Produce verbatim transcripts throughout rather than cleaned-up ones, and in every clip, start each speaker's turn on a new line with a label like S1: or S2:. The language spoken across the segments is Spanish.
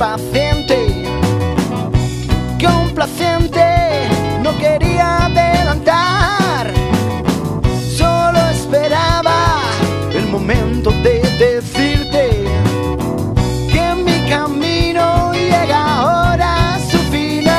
S1: impaciente, complaciente, no quería adelantar, solo esperaba el momento de decirte que mi camino llega ahora a su final.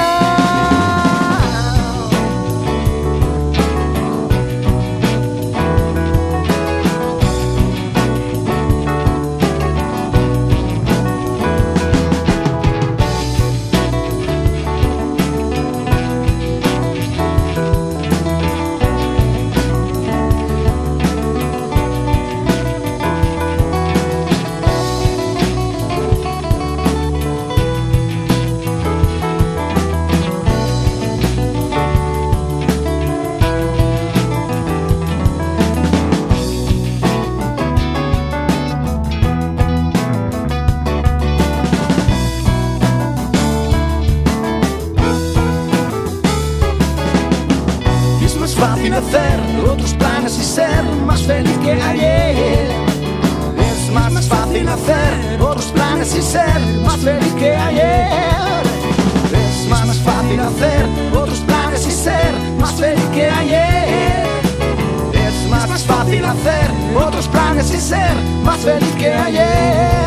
S1: Es fácil hacer otros planes y ser más feliz que ayer. Es más, más fácil hacer otros planes y ser más feliz que ayer. Es más, más fácil hacer otros planes y ser más feliz que ayer. Es más, más fácil hacer otros planes y ser más feliz que ayer.